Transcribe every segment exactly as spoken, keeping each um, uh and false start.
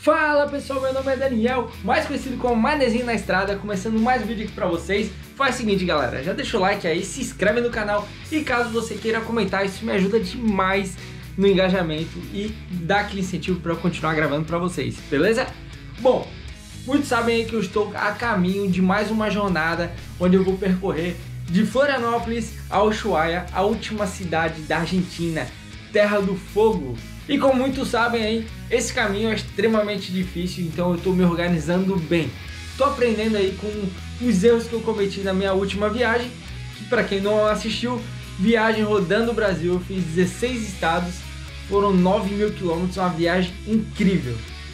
Fala pessoal, meu nome é Daniel, mais conhecido como Manezinho na Estrada, começando mais um vídeo aqui pra vocês. Faz o seguinte galera, já deixa o like aí, se inscreve no canal e caso você queira comentar, isso me ajuda demais no engajamento e dá aquele incentivo pra eu continuar gravando pra vocês, beleza? Bom, muitos sabem aí que eu estou a caminho de mais uma jornada onde eu vou percorrer de Florianópolis a Ushuaia, a última cidade da Argentina, Terra do Fogo. E como muitos sabem aí, esse caminho é extremamente difícil, então eu estou me organizando bem. Estou aprendendo aí com os erros que eu cometi na minha última viagem, que para quem não assistiu, viagem rodando o Brasil, eu fiz dezesseis estados, foram nove mil quilômetros, uma viagem incrível.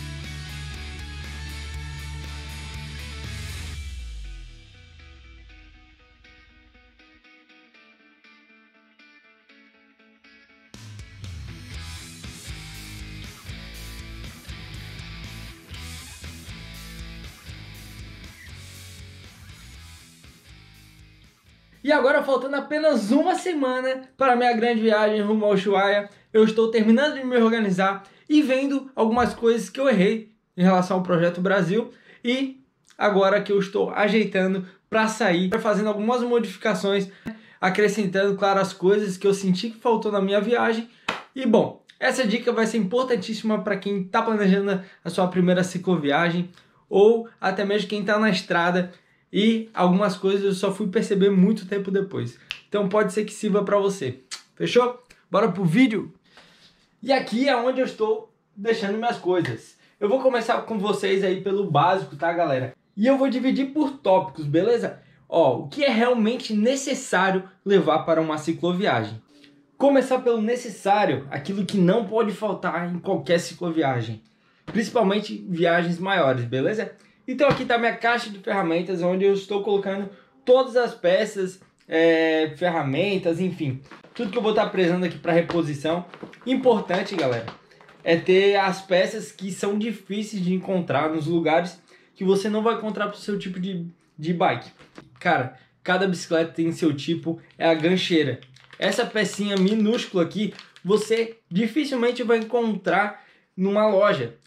E agora, faltando apenas uma semana para a minha grande viagem rumo ao Ushuaia, eu estou terminando de me organizar e vendo algumas coisas que eu errei em relação ao Projeto Brasil e agora que eu estou ajeitando para sair, fazendo algumas modificações, acrescentando, claro, as coisas que eu senti que faltou na minha viagem. E bom, essa dica vai ser importantíssima para quem está planejando a sua primeira cicloviagem ou até mesmo quem está na estrada. E algumas coisas eu só fui perceber muito tempo depois. Então pode ser que sirva para você. Fechou? Bora pro vídeo? E aqui é onde eu estou deixando minhas coisas. Eu vou começar com vocês aí pelo básico, tá, galera? E eu vou dividir por tópicos, beleza? Ó, o que é realmente necessário levar para uma cicloviagem. Começar pelo necessário, aquilo que não pode faltar em qualquer cicloviagem. Principalmente viagens maiores, beleza? Então aqui está minha caixa de ferramentas, onde eu estou colocando todas as peças, é, ferramentas, enfim. Tudo que eu vou estar precisando aqui para reposição. Importante, galera, é ter as peças que são difíceis de encontrar nos lugares que você não vai encontrar para o seu tipo de, de bike. Cara, cada bicicleta tem seu tipo, é a gancheira. Essa pecinha minúscula aqui, você dificilmente vai encontrar numa loja.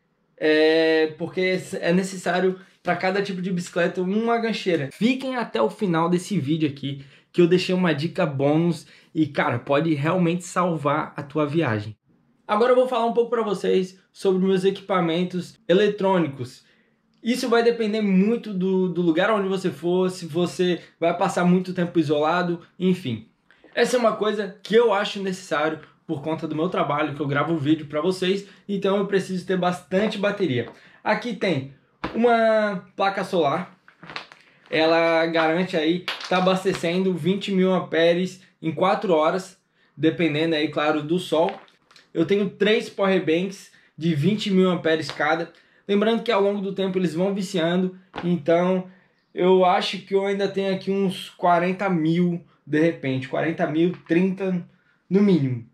É, porque é necessário para cada tipo de bicicleta uma gancheira. Fiquem até o final desse vídeo aqui, que eu deixei uma dica bônus e, cara, pode realmente salvar a tua viagem. Agora eu vou falar um pouco para vocês sobre meus equipamentos eletrônicos. Isso vai depender muito do, do lugar onde você for, se você vai passar muito tempo isolado, enfim. Essa é uma coisa que eu acho necessário por conta do meu trabalho, que eu gravo vídeo para vocês, então eu preciso ter bastante bateria. Aqui tem uma placa solar, ela garante aí, tá abastecendo vinte mil amperes em quatro horas, dependendo aí, claro, do sol. Eu tenho três powerbanks de vinte mil amperes cada, lembrando que ao longo do tempo eles vão viciando, então eu acho que eu ainda tenho aqui uns quarenta mil, de repente, quarenta mil, trinta no mínimo.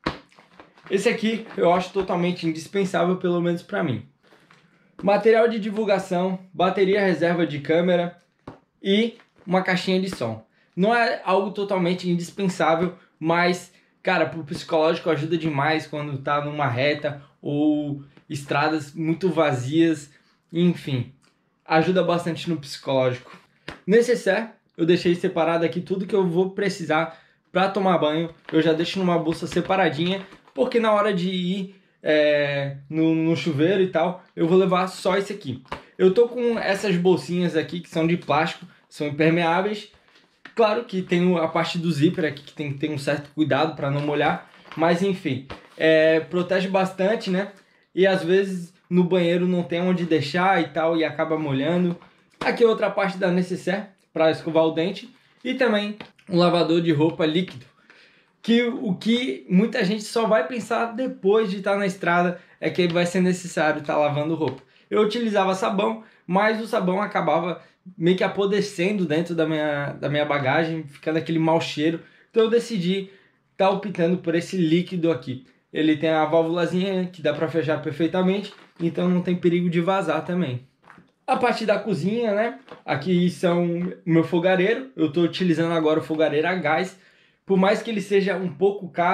Esse aqui eu acho totalmente indispensável, pelo menos para mim. Material de divulgação, bateria reserva de câmera e uma caixinha de som. Não é algo totalmente indispensável, mas, cara, pro psicológico ajuda demais quando tá numa reta ou estradas muito vazias, enfim, ajuda bastante no psicológico. Necessaire, eu deixei separado aqui tudo que eu vou precisar para tomar banho, eu já deixo numa bolsa separadinha, porque na hora de ir é, no, no chuveiro e tal, eu vou levar só esse aqui. Eu tô com essas bolsinhas aqui que são de plástico, são impermeáveis. Claro que tem a parte do zíper aqui que tem que ter um certo cuidado para não molhar, mas enfim, é, protege bastante, né? E às vezes no banheiro não tem onde deixar e tal e acaba molhando. Aqui é outra parte da necessaire para escovar o dente e também um lavador de roupa líquido. Que o que muita gente só vai pensar depois de estar na estrada é que vai ser necessário estar lavando roupa. Eu utilizava sabão, mas o sabão acabava meio que apodrecendo dentro da minha, da minha bagagem, ficando aquele mau cheiro. Então eu decidi estar optando por esse líquido aqui. Ele tem a válvulazinha que dá para fechar perfeitamente, então não tem perigo de vazar também. A parte da cozinha, né? Aqui são o meu fogareiro. Eu estou utilizando agora o fogareiro a gás. Por mais que ele seja um pouco caro,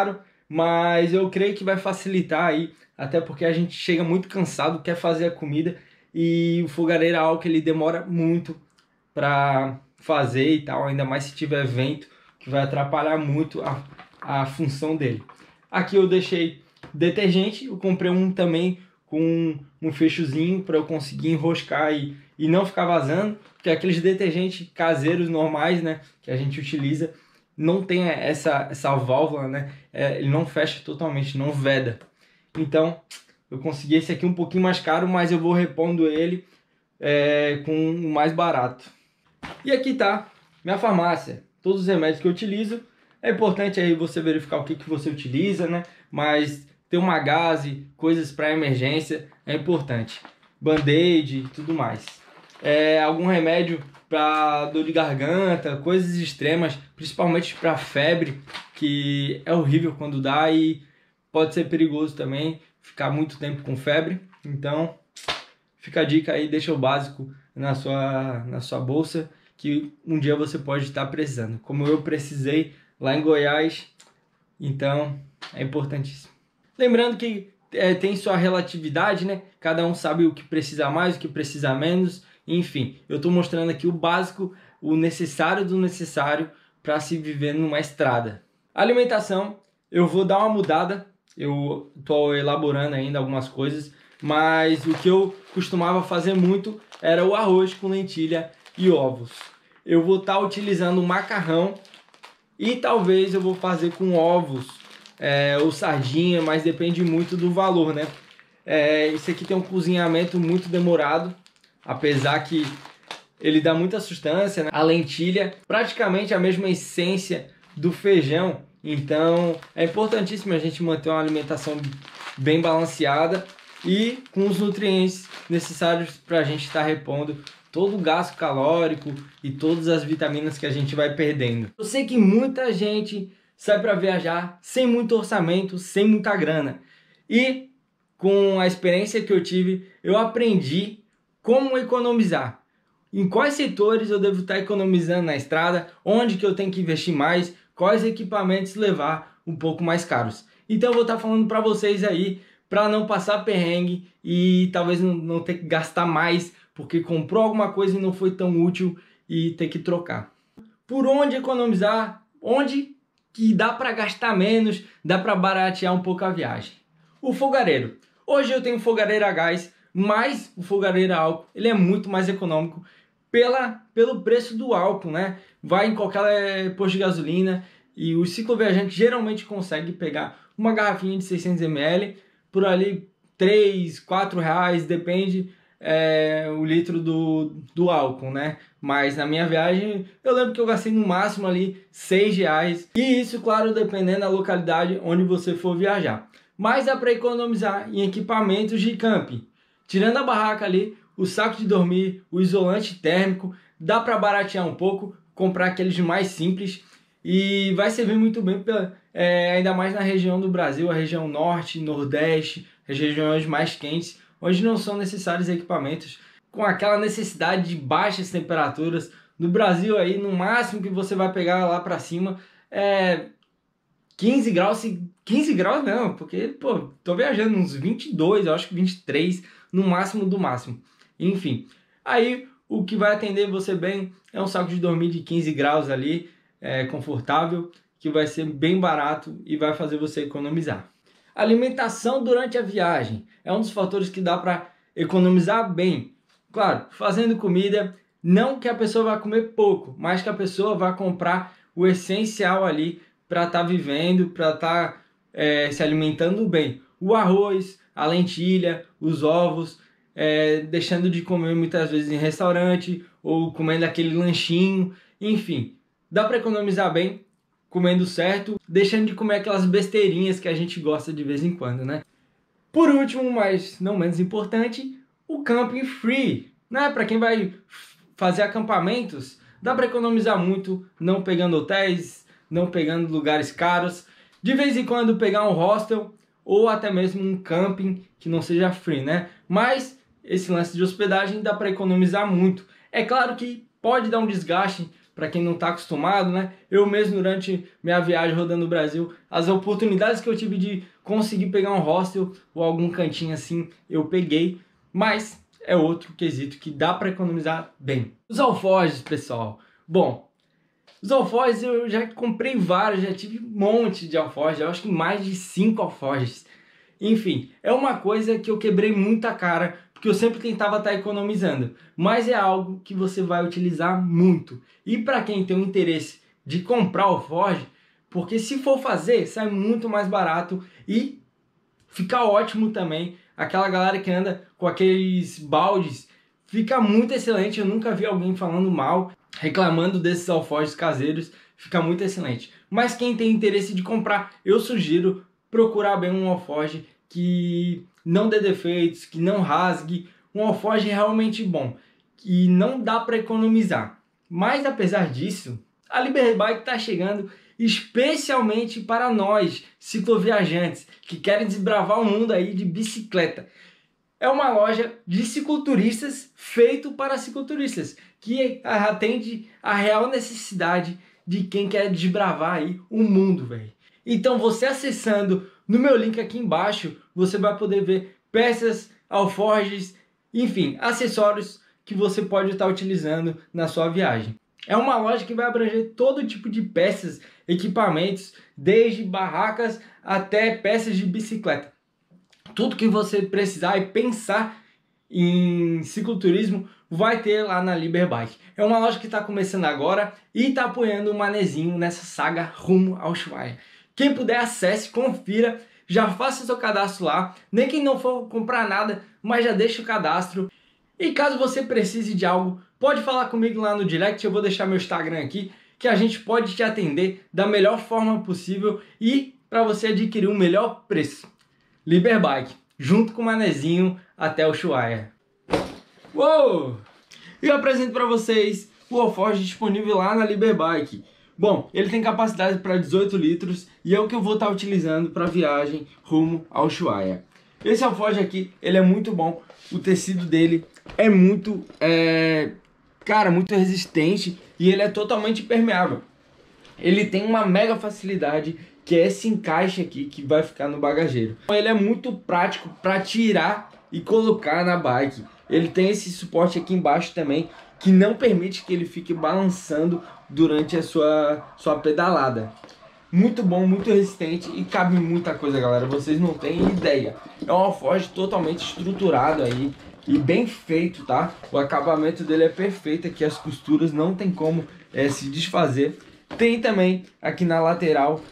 mas eu creio que vai facilitar aí, até porque a gente chega muito cansado, quer fazer a comida, e o fogareiro é algo que ele demora muito para fazer e tal, ainda mais se tiver vento, que vai atrapalhar muito a, a função dele. Aqui eu deixei detergente, eu comprei um também com um fechozinho para eu conseguir enroscar e, e não ficar vazando, porque aqueles detergentes caseiros normais, né, que a gente utiliza, não tem essa, essa válvula, né, é, ele não fecha totalmente, não veda. Então eu consegui esse aqui um pouquinho mais caro, mas eu vou repondo ele é, com o mais barato. E aqui tá minha farmácia, todos os remédios que eu utilizo. É importante aí você verificar o que, que você utiliza, né? Mas ter uma gaze, coisas para emergência é importante. Band-aid e tudo mais. É, algum remédio para dor de garganta, coisas extremas, principalmente para febre, que é horrível quando dá e pode ser perigoso também ficar muito tempo com febre. Então fica a dica aí, deixa o básico na sua, na sua bolsa, que um dia você pode estar precisando. Como eu precisei lá em Goiás, então é importantíssimo. Lembrando que é, tem sua relatividade, né? Cada um sabe o que precisa mais, o que precisa menos. Enfim, eu estou mostrando aqui o básico, o necessário do necessário para se viver numa estrada. Alimentação, eu vou dar uma mudada. Eu estou elaborando ainda algumas coisas, mas o que eu costumava fazer muito era o arroz com lentilha e ovos. Eu vou estar utilizando macarrão e talvez eu vou fazer com ovos é, ou sardinha, mas depende muito do valor, né? É, esse aqui tem um cozinhamento muito demorado, apesar que ele dá muita sustância, né? A lentilha, praticamente a mesma essência do feijão, então é importantíssimo a gente manter uma alimentação bem balanceada e com os nutrientes necessários para a gente estar repondo todo o gasto calórico e todas as vitaminas que a gente vai perdendo. Eu sei que muita gente sai para viajar sem muito orçamento, sem muita grana. E com a experiência que eu tive, eu aprendi como economizar. Em quais setores eu devo estar economizando na estrada, onde que eu tenho que investir mais, quais equipamentos levar um pouco mais caros. Então eu vou estar falando para vocês aí, para não passar perrengue e talvez não, não ter que gastar mais porque comprou alguma coisa e não foi tão útil e ter que trocar. Por onde economizar? Onde que dá para gastar menos, dá para baratear um pouco a viagem? O fogareiro. Hoje eu tenho fogareiro a gás, mas o fogareiro a álcool ele é muito mais econômico pela, pelo preço do álcool, né? Vai em qualquer posto de gasolina e o cicloviajante geralmente consegue pegar uma garrafinha de seiscentos mililitros por ali três, quatro reais, depende é, o litro do, do álcool, né? Mas na minha viagem eu lembro que eu gastei no máximo ali seis reais. E isso, claro, dependendo da localidade onde você for viajar. Mas dá para economizar em equipamentos de camping. Tirando a barraca ali, o saco de dormir, o isolante térmico, dá para baratear um pouco, comprar aqueles mais simples e vai servir muito bem, pra, é, ainda mais na região do Brasil, a região norte, nordeste, as regiões mais quentes, onde não são necessários equipamentos, com aquela necessidade de baixas temperaturas. No Brasil aí, no máximo que você vai pegar lá para cima é quinze graus, quinze graus não, porque, pô, tô viajando uns vinte e dois, eu acho que vinte e três, no máximo do máximo. Enfim, aí o que vai atender você bem é um saco de dormir de quinze graus ali, é, confortável, que vai ser bem barato e vai fazer você economizar. Alimentação durante a viagem é um dos fatores que dá para economizar bem. Claro, fazendo comida, não que a pessoa vá comer pouco, mas que a pessoa vá comprar o essencial ali para estar tá vivendo, para estar tá, é, se alimentando bem. O arroz, a lentilha, os ovos, é, deixando de comer muitas vezes em restaurante ou comendo aquele lanchinho, enfim. Dá para economizar bem, comendo certo, deixando de comer aquelas besteirinhas que a gente gosta de vez em quando, né? Por último, mas não menos importante, o camping free, né? Para quem vai fazer acampamentos, dá para economizar muito, não pegando hotéis, não pegando lugares caros, de vez em quando pegar um hostel ou até mesmo um camping que não seja free, né? Mas esse lance de hospedagem dá para economizar muito. É claro que pode dar um desgaste para quem não está acostumado, né? Eu mesmo, durante minha viagem rodando o Brasil, as oportunidades que eu tive de conseguir pegar um hostel ou algum cantinho assim, eu peguei, mas é outro quesito que dá para economizar bem. Os alforjes, pessoal. Bom, os alforjes eu já comprei vários, já tive um monte de alforjes, eu acho que mais de cinco alforjes. Enfim, é uma coisa que eu quebrei muita cara, porque eu sempre tentava estar economizando, mas é algo que você vai utilizar muito. E para quem tem o interesse de comprar alforje, porque se for fazer, sai muito mais barato e fica ótimo também. Aquela galera que anda com aqueles baldes, fica muito excelente. Eu nunca vi alguém falando mal, reclamando desses alforjes caseiros, fica muito excelente. Mas quem tem interesse de comprar, eu sugiro procurar bem um alforje que não dê defeitos, que não rasgue, um alforje realmente bom, que não dá para economizar. Mas apesar disso, a Liberbike está chegando especialmente para nós, cicloviajantes, que querem desbravar o mundo aí de bicicleta. É uma loja de cicloturistas feito para cicloturistas, que atende a real necessidade de quem quer desbravar aí o mundo, velho. Então você acessando no meu link aqui embaixo, você vai poder ver peças, alforjes, enfim, acessórios que você pode estar utilizando na sua viagem. É uma loja que vai abranger todo tipo de peças, equipamentos, desde barracas até peças de bicicleta. Tudo que você precisar e pensar em cicloturismo vai ter lá na Liberbike. É uma loja que está começando agora e está apoiando o Manezinho nessa saga rumo ao Ushuaia. Quem puder, acesse, confira, já faça seu cadastro lá, nem quem não for comprar nada, mas já deixa o cadastro. E caso você precise de algo, pode falar comigo lá no direct, eu vou deixar meu Instagram aqui, que a gente pode te atender da melhor forma possível e para você adquirir o melhor preço. Liberbike, junto com o Manezinho até o Ushuaia. Uou! E eu apresento para vocês o alforje disponível lá na Liberbike. Bom, ele tem capacidade para dezoito litros e é o que eu vou estar utilizando para viagem rumo ao Ushuaia. Esse alforje aqui, ele é muito bom, o tecido dele é muito, é, cara, muito resistente e ele é totalmente impermeável. Ele tem uma mega facilidade que é esse encaixe aqui que vai ficar no bagageiro. Ele é muito prático para tirar e colocar na bike. Ele tem esse suporte aqui embaixo também, que não permite que ele fique balançando durante a sua, sua pedalada. Muito bom, muito resistente e cabe muita coisa, galera. Vocês não têm ideia. É um alforje totalmente estruturado aí e bem feito, tá? O acabamento dele é perfeito aqui, as costuras não tem como é, se desfazer. Tem também aqui na lateral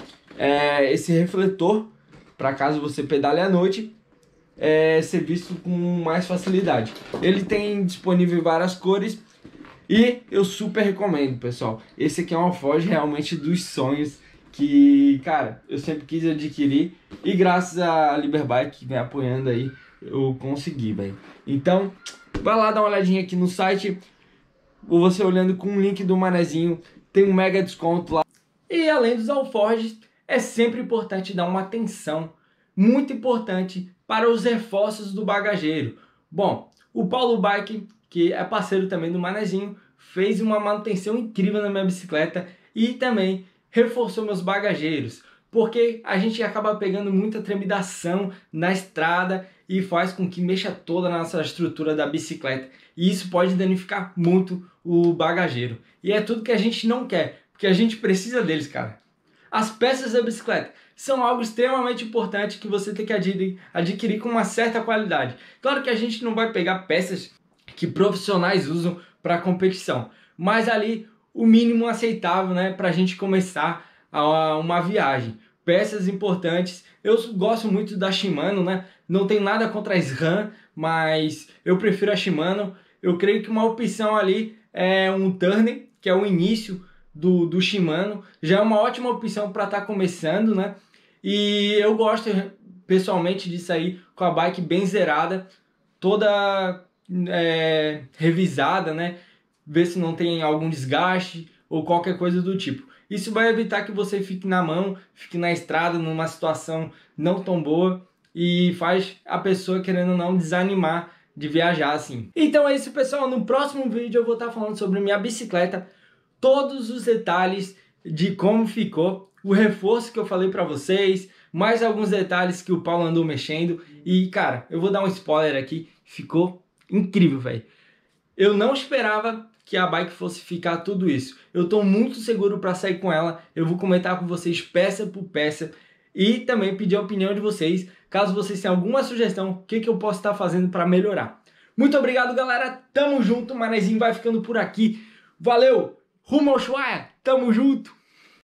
é, esse refletor, para caso você pedale à noite, é, ser visto com mais facilidade. Ele tem disponível várias cores e eu super recomendo, pessoal. Esse aqui é um alforje realmente dos sonhos que, cara, eu sempre quis adquirir e graças à Liberbike que vem apoiando aí, eu consegui, velho. Então, vai lá dar uma olhadinha aqui no site, ou você olhando com o link do Manezinho, tem um mega desconto lá. E além dos alforjes, é sempre importante dar uma atenção muito importante para os reforços do bagageiro. Bom, o Paulo Bike, que é parceiro também do Manezinho, fez uma manutenção incrível na minha bicicleta e também reforçou meus bagageiros, porque a gente acaba pegando muita trepidação na estrada e faz com que mexa toda a nossa estrutura da bicicleta, e isso pode danificar muito o bagageiro, e é tudo que a gente não quer, porque a gente precisa deles, cara. As peças da bicicleta são algo extremamente importante que você tem que adquirir, adquirir com uma certa qualidade. Claro que a gente não vai pegar peças que profissionais usam para competição, mas ali o mínimo aceitável, né, para a gente começar a uma viagem. Peças importantes. Eu gosto muito da Shimano, né? Não tenho nada contra a SRAM, mas eu prefiro a Shimano. Eu creio que uma opção ali é um Turner, que é o início do, do Shimano. Já é uma ótima opção para estar tá começando, né? E eu gosto pessoalmente de sair com a bike bem zerada, toda é, revisada, né? Ver se não tem algum desgaste ou qualquer coisa do tipo. Isso vai evitar que você fique na mão, fique na estrada numa situação não tão boa e faz a pessoa, querendo ou não, desanimar de viajar assim. Então é isso, pessoal. No próximo vídeo eu vou estar falando sobre minha bicicleta todos os detalhes de como ficou, o reforço que eu falei para vocês, mais alguns detalhes que o Paulo andou mexendo. E, cara, eu vou dar um spoiler aqui, ficou incrível, velho. Eu não esperava que a bike fosse ficar tudo isso. Eu estou muito seguro para sair com ela. Eu vou comentar com vocês peça por peça e também pedir a opinião de vocês, caso vocês tenham alguma sugestão, o que, que eu posso estar fazendo para melhorar. Muito obrigado, galera. Tamo junto. O Manezinho vai ficando por aqui. Valeu. Rumo ao Ushuaia. Tamo junto.